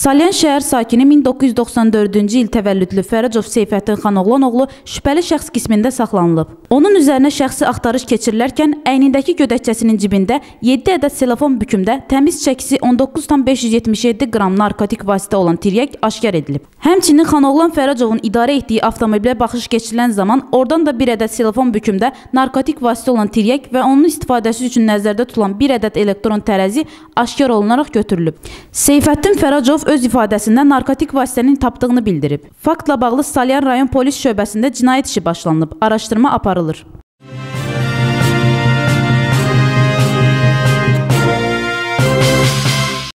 Salyan şəhər sakini 1994-cü il təvəllüdlü Fərəcov Seyfəddin Xanoğlan oğlu şübhəli şəxs qismində saxlanılıb. Onun üzərinə şəxsi axtarış keçirilərkən əynindəki gödəkçəsinin cibində 7 ədəd selofon bükümdə təmiz çəkisi 19,577 qram narkotik vasitə olan tiryək aşkar edilib. Həmçinin Xanoğlan Fərəcovun idarə etdiyi avtomobilə baxış keçirilən zaman oradan da 1 ədəd selofon bükümdə narkotik vasitə olan tiryək və onun istifadəsi üçün nəzərdə tutulan 1 ədəd elektron tərəzi aşkar olunaraq götürülüb. Seyfəddin Fərəcov öz ifadəsində narkotik vasitənin tapdığını bildirib. Faktla bağlı Salyan rayon polis şöbəsində cinayət işi başlanılıb, araşdırma aparılır.